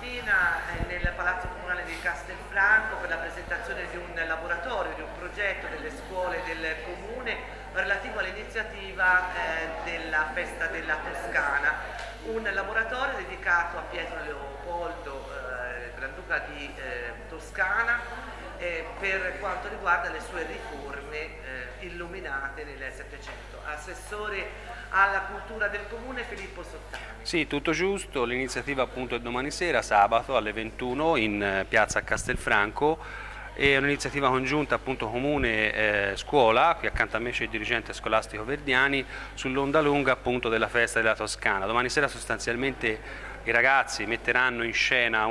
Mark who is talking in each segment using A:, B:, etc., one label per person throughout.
A: mattina nel Palazzo Comunale di Castelfranco per la presentazione di un laboratorio, di un progetto delle scuole del Comune relativo all'iniziativa della Festa della Toscana, un laboratorio dedicato a Pietro Leopoldo, Granduca di Toscana, per quanto riguarda le sue riforme illuminate nel Settecento. Assessore alla cultura del Comune Filippo Sottani.
B: Sì, tutto giusto, l'iniziativa appunto è domani sera, sabato alle 21 in piazza Castelfranco. È un'iniziativa congiunta appunto Comune-Scuola, qui accanto a me c'è il dirigente scolastico Verdiani, sull'onda lunga appunto della Festa della Toscana. Domani sera sostanzialmente i ragazzi metteranno in scena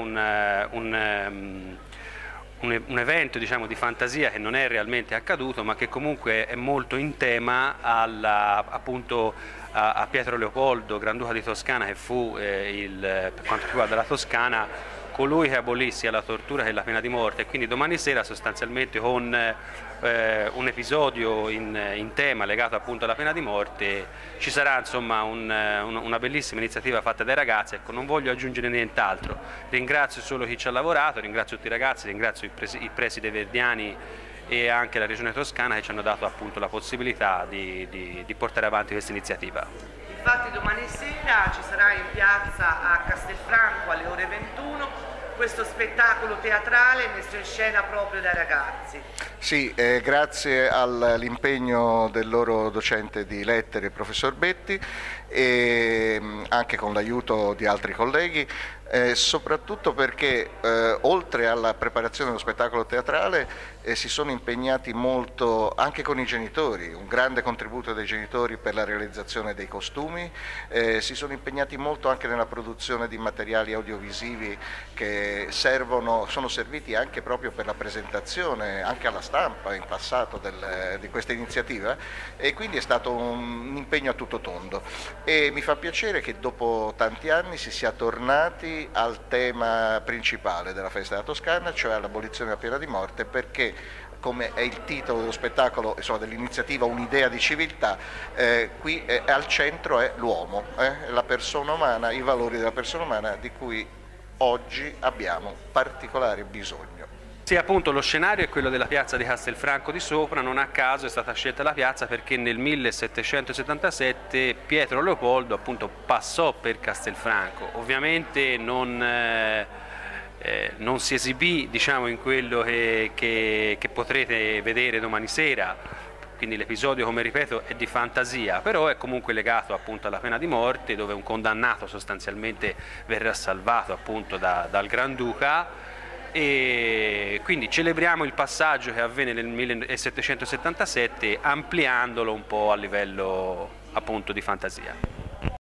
B: un evento, diciamo, di fantasia che non è realmente accaduto, ma che comunque è molto in tema appunto a Pietro Leopoldo, Granduca di Toscana, che fu per quanto riguarda la Toscana colui che abolì sia la tortura che la pena di morte. E quindi domani sera sostanzialmente con un episodio in tema legato appunto alla pena di morte ci sarà insomma una bellissima iniziativa fatta dai ragazzi. Ecco, non voglio aggiungere nient'altro, ringrazio solo chi ci ha lavorato, ringrazio tutti i ragazzi, ringrazio il preside Verdiani e anche la Regione Toscana che ci hanno dato appunto la possibilità di portare avanti questa iniziativa.
A: Infatti domani sera ci sarà in piazza a Castelfranco alle ore 21 questo spettacolo teatrale messo in scena proprio dai ragazzi.
C: Sì, grazie all'impegno del loro docente di lettere, il professor Betti, e anche con l'aiuto di altri colleghi, soprattutto perché oltre alla preparazione dello spettacolo teatrale si sono impegnati molto anche con i genitori, un grande contributo dei genitori per la realizzazione dei costumi, si sono impegnati molto anche nella produzione di materiali audiovisivi che sono serviti anche proprio per la presentazione anche alla stampa in passato di questa iniziativa, e quindi è stato un impegno a tutto tondo e mi fa piacere che dopo tanti anni si sia tornati al tema principale della Festa della Toscana, cioè all'abolizione della pena di morte, perché come è il titolo dello spettacolo, insomma, dell'iniziativa Un'idea di civiltà, qui al centro è l'uomo, la persona umana, i valori della persona umana di cui oggi abbiamo particolare bisogno.
B: Sì, appunto lo scenario è quello della piazza di Castelfranco di Sopra, non a caso è stata scelta la piazza perché nel 1777 Pietro Leopoldo appunto passò per Castelfranco. Ovviamente non si esibì, diciamo, in quello che potrete vedere domani sera, quindi l'episodio, come ripeto, è di fantasia, però è comunque legato appunto alla pena di morte, dove un condannato sostanzialmente verrà salvato appunto dal Granduca. E quindi celebriamo il passaggio che avvenne nel 1777 ampliandolo un po' a livello appunto di fantasia.